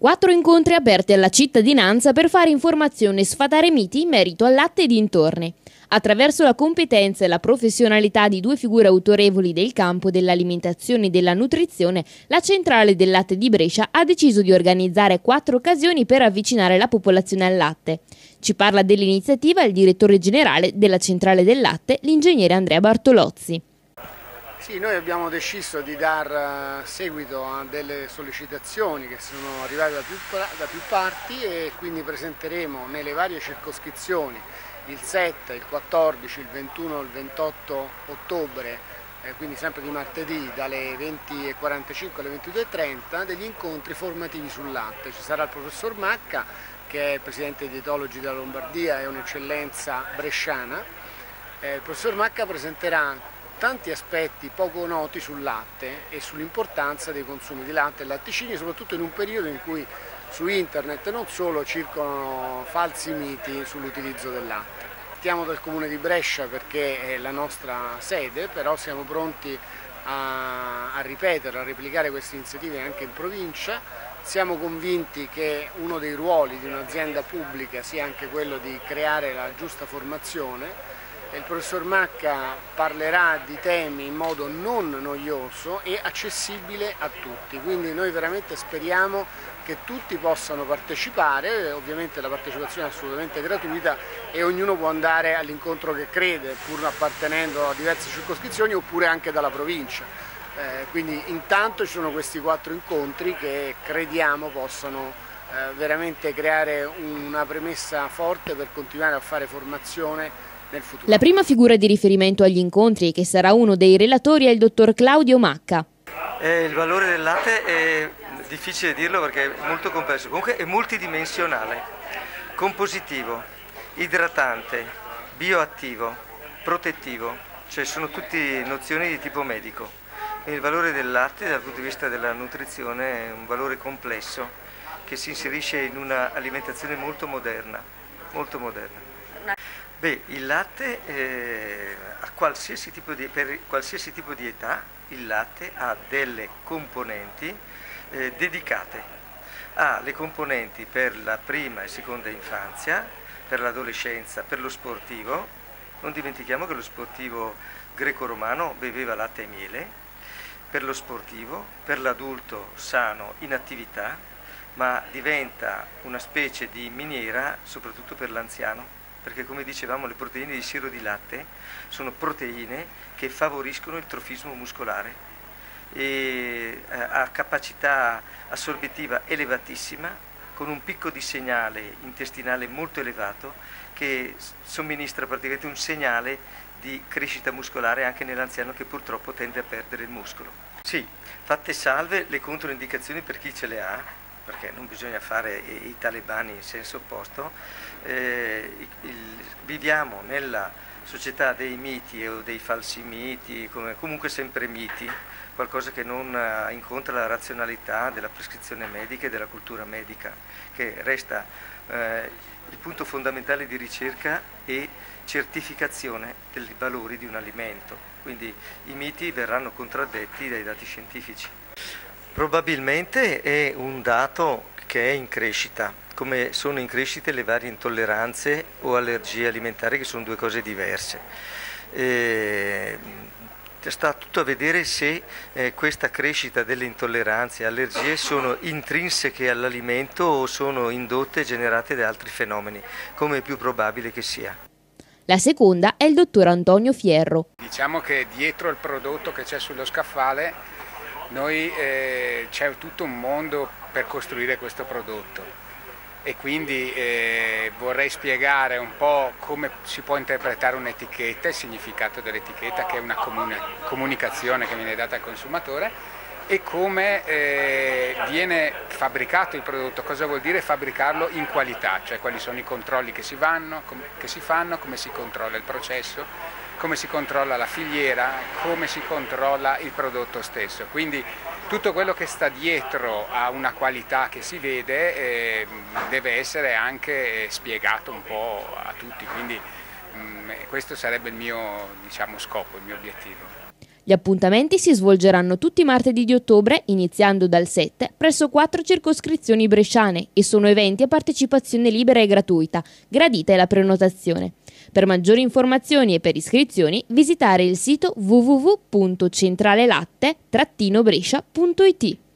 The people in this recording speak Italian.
4 incontri aperti alla cittadinanza per fare informazione e sfatare miti in merito al latte e dintorni. Attraverso la competenza e la professionalità di 2 figure autorevoli del campo dell'alimentazione e della nutrizione, la Centrale del Latte di Brescia ha deciso di organizzare 4 occasioni per avvicinare la popolazione al latte. Ci parla dell'iniziativa il direttore generale della Centrale del Latte, l'ingegnere Andrea Bartolozzi. Sì, noi abbiamo deciso di dar seguito a delle sollecitazioni che sono arrivate da più parti e quindi presenteremo nelle varie circoscrizioni il 7, il 14, il 21 e il 28 ottobre, quindi sempre di martedì dalle 20:45 alle 22:30, degli incontri formativi sul latte. Ci sarà il professor Macca, che è il presidente dei dietologi della Lombardia e un'eccellenza bresciana. Il professor Macca presenterà tanti aspetti poco noti sul latte e sull'importanza dei consumi di latte e latticini, soprattutto in un periodo in cui su internet e non solo circolano falsi miti sull'utilizzo del latte. Partiamo dal comune di Brescia perché è la nostra sede, però siamo pronti a ripetere, a replicare queste iniziative anche in provincia. Siamo convinti che uno dei ruoli di un'azienda pubblica sia anche quello di creare la giusta formazione. Il professor Macca parlerà di temi in modo non noioso e accessibile a tutti, quindi noi veramente speriamo che tutti possano partecipare. Ovviamente la partecipazione è assolutamente gratuita e ognuno può andare all'incontro che crede, pur appartenendo a diverse circoscrizioni oppure anche dalla provincia. Quindi intanto ci sono questi 4 incontri che crediamo possano veramente creare una premessa forte per continuare a fare formazione. La prima figura di riferimento agli incontri, che sarà uno dei relatori, è il dottor Claudio Macca. Il valore del latte è difficile dirlo perché è molto complesso, comunque è multidimensionale, compositivo, idratante, bioattivo, protettivo, cioè sono tutte nozioni di tipo medico. Il valore del latte dal punto di vista della nutrizione è un valore complesso che si inserisce in una alimentazione molto moderna, molto moderna. Beh, il latte, per qualsiasi tipo di età, il latte ha delle componenti dedicate. Ha le componenti per la prima e seconda infanzia, per l'adolescenza, per lo sportivo. Non dimentichiamo che lo sportivo greco-romano beveva latte e miele. Per lo sportivo, per l'adulto sano in attività, ma diventa una specie di miniera soprattutto per l'anziano. Perché come dicevamo le proteine di siero di latte sono proteine che favoriscono il trofismo muscolare e ha capacità assorbitiva elevatissima con un picco di segnale intestinale molto elevato che somministra praticamente un segnale di crescita muscolare anche nell'anziano che purtroppo tende a perdere il muscolo. Sì, fatte salve le controindicazioni per chi ce le ha, perché non bisogna fare i talebani in senso opposto, viviamo nella società dei miti o dei falsi miti, comunque sempre miti, qualcosa che non incontra la razionalità della prescrizione medica e della cultura medica, che resta il punto fondamentale di ricerca e certificazione dei valori di un alimento. Quindi i miti verranno contraddetti dai dati scientifici. Probabilmente è un dato che è in crescita, come sono in crescita le varie intolleranze o allergie alimentari, che sono 2 cose diverse. Sta tutto a vedere se questa crescita delle intolleranze e allergie sono intrinseche all'alimento o sono indotte e generate da altri fenomeni, come è più probabile che sia. La seconda è il dottor Antonio Fierro. Diciamo che dietro il prodotto che c'è sullo scaffale c'è tutto un mondo per costruire questo prodotto e quindi vorrei spiegare un po' come si può interpretare un'etichetta, il significato dell'etichetta, che è una comunicazione che viene data al consumatore, e come viene fabbricato il prodotto, cosa vuol dire fabbricarlo in qualità, cioè quali sono i controlli che si fanno, come si controlla il processo, come si controlla la filiera, come si controlla il prodotto stesso. Quindi tutto quello che sta dietro a una qualità che si vede deve essere anche spiegato un po' a tutti, quindi questo sarebbe il mio, diciamo, scopo, il mio obiettivo. Gli appuntamenti si svolgeranno tutti i martedì di ottobre, iniziando dal 7, presso 4 circoscrizioni bresciane e sono eventi a partecipazione libera e gratuita, gradita è la prenotazione. Per maggiori informazioni e per iscrizioni visitare il sito www.centralelatte-brescia.it.